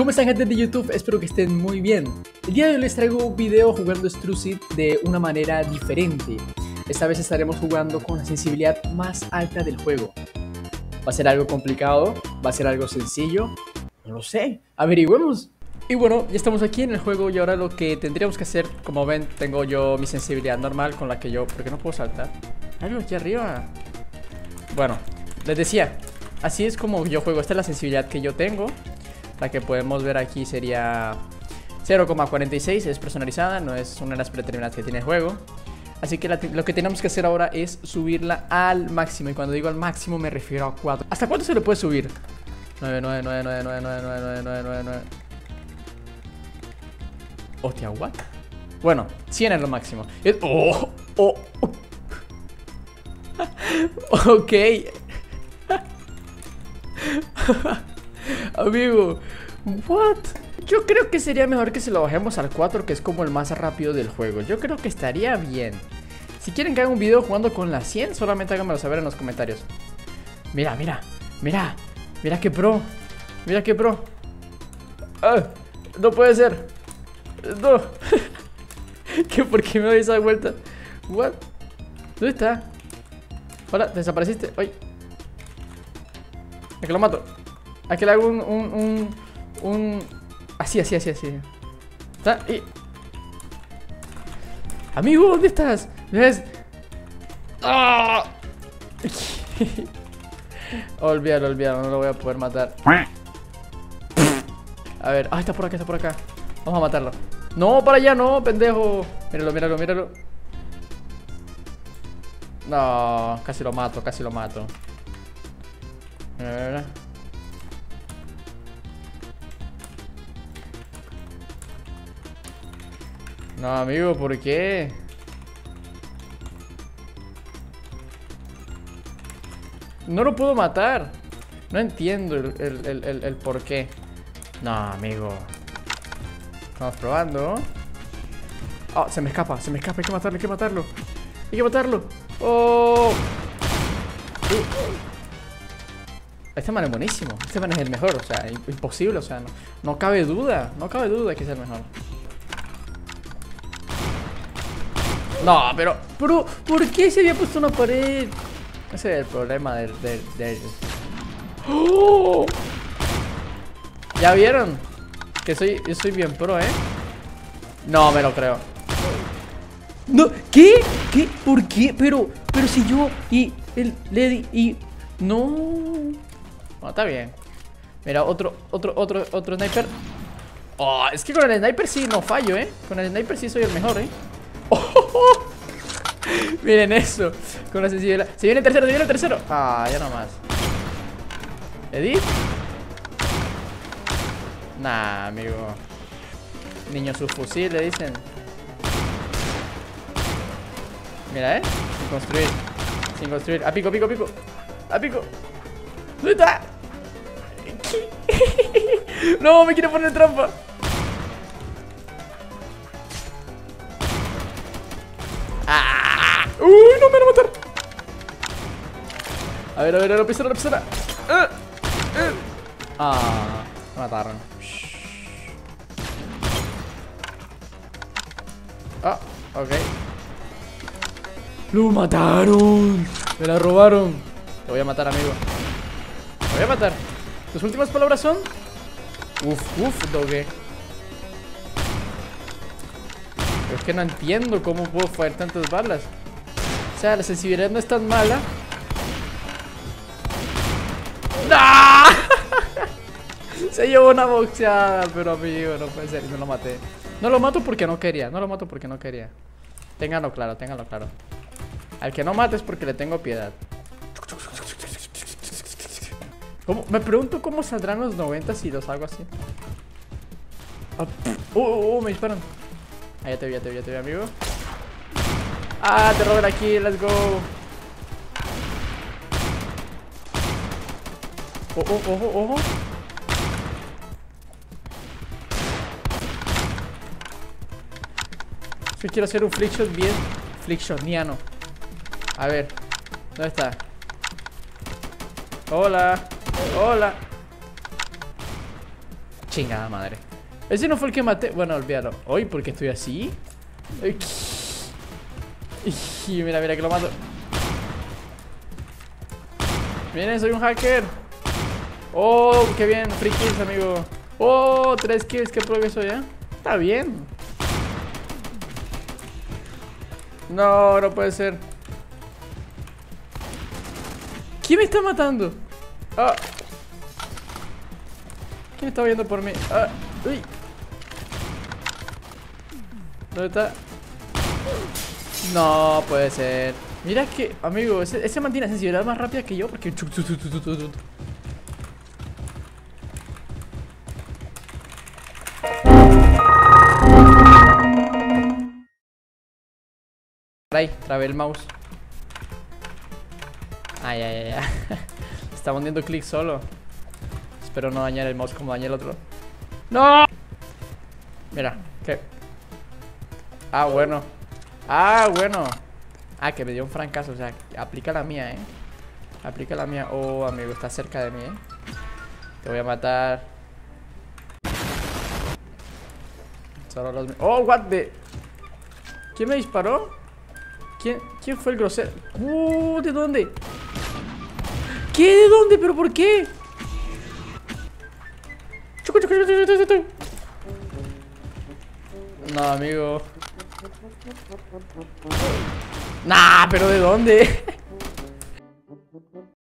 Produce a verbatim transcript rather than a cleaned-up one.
¿Cómo están, gente de YouTube? Espero que estén muy bien. El día de hoy les traigo un video jugando Strucid de una manera diferente. Esta vez estaremos jugando con la sensibilidad más alta del juego. ¿Va a ser algo complicado? ¿Va a ser algo sencillo? No lo sé, averigüemos. Y bueno, ya estamos aquí en el juego y ahora lo que tendríamos que hacer, como ven, tengo yo mi sensibilidad normal con la que yo... ¿Por qué no puedo saltar? Algo aquí arriba. Bueno, les decía, así es como yo juego. Esta es la sensibilidad que yo tengo. La que podemos ver aquí sería cero coma cuarenta y seis, es personalizada, no es una de las predeterminadas que tiene el juego. Así que la, lo que tenemos que hacer ahora es subirla al máximo. Y cuando digo al máximo me refiero a cuatro. ¿Hasta cuánto se le puede subir? nueve, nueve, nueve, nueve, nueve, nueve, nueve, nueve, nueve, nueve. Hostia, ¿what? Bueno, cien es lo máximo. Es... Oh, oh, oh. Ok. Amigo, what? Yo creo que sería mejor que se lo bajemos al cuatro, que es como el más rápido del juego. Yo creo que estaría bien. Si quieren que haga un video jugando con la cien, solamente háganmelo saber en los comentarios. Mira, mira, mira. Mira qué pro. Mira qué pro. Ah, no puede ser. No. ¿Qué? ¿Por qué me doy esa vuelta? What? ¿Dónde está? Hola, desapareciste. Ay. ¿A que lo mato? ¿A que le hago un, un, un, un... Así, así, así, así. ¿Está? Y... Amigo, ¿dónde estás? ¿Ves? ¡Ah! Olvídalo, olvídalo, no lo voy a poder matar. A ver, ah, está por acá, está por acá. Vamos a matarlo. No, para allá, no, pendejo. Míralo, míralo, míralo. No, casi lo mato, casi lo mato. A ver. No, amigo, ¿por qué? No lo puedo matar. No entiendo el, el, el, el, el por qué. No, amigo. Estamos probando. Oh, se me escapa, se me escapa. Hay que matarlo, hay que matarlo. Hay que matarlo. Oh. Uh. Este man es buenísimo. Este man es el mejor, o sea, imposible, o sea, no, no cabe duda. No cabe duda que es el mejor. No, pero, pero, ¿por qué se había puesto una pared? Ese es el problema del... del, del... ¡Oh! ¿Ya vieron? Que soy, yo soy bien pro, ¿eh? No me lo creo. No, ¿qué? ¿Qué? ¿Por qué? Pero, pero si yo y el Lady y... No. Bueno, está bien. Mira, otro, otro, otro, otro sniper. Oh, es que con el sniper sí no fallo, ¿eh? Con el sniper sí soy el mejor, ¿eh? Oh, miren eso. Con la sensibilidad. Se viene el tercero, se viene el tercero. Ah, ya nomás. ¿Edith? Nah, amigo. Niño subfusil, le dicen. Mira, eh. Sin construir. Sin construir. A pico, pico, pico. A pico. ¿Dónde está? No, me quiere poner trampa. ¡Uy, no me van a matar! A ver, a ver, a la pistola, a la pistola. ¡Uh! ¡Uh! Ah, me mataron. Ah, ok. ¡Lo mataron! Me la robaron. Te voy a matar, amigo. Te voy a matar. ¿Tus últimas palabras son? Uf, uf, doge. Es que no entiendo cómo puedo fallar tantas balas. O sea, la sensibilidad no es tan mala. ¡No! Se llevó una boxeada, pero amigo, no puede ser, no lo maté. No lo mato porque no quería, no lo mato porque no quería. Ténganlo claro, ténganlo claro. Al que no mate es porque le tengo piedad. ¿Cómo? Me pregunto cómo saldrán los noventa si los hago así. Oh, oh, oh, me disparan. Ah, ya te vi, ya te vi, ya te vi, amigo. Ah, te roban aquí, let's go. Ojo, ojo, ojo. Yo quiero hacer un flickshot bien flickshotniano. A ver, ¿dónde está? Hola, hola. Chingada madre. Ese no fue el que maté. Bueno, olvídalo. Hoy, ¿por qué estoy así? Ay, mira, mira que lo mato. Miren, soy un hacker. Oh, qué bien. Free kills, amigo. Oh, tres kills. Qué progreso ya. Está bien. No, no puede ser. ¿Quién me está matando? Ah. ¿Quién está viendo por mí? Ah. Uy. ¿Dónde está? No puede ser. Mira que, amigo, ese, ese mantiene sensibilidad más rápida que yo. Porque... Ahí, trabé el mouse. Ay, ay, ay, ay. Está hundiendo clic solo. Espero no dañar el mouse como dañé el otro. ¡No! Mira, ¿qué? Ah, bueno. Ah, bueno. Ah, que me dio un francazo. O sea, aplica la mía, eh. Aplica la mía. Oh, amigo, está cerca de mí, eh. Te voy a matar. Solo los... Oh, what the... ¿Quién me disparó? ¿Quién, ¿Quién fue el grosero? Uh, ¿de dónde? ¿Qué? ¿De dónde? ¿Pero por qué? No, amigo. Nah, pero ¿de dónde?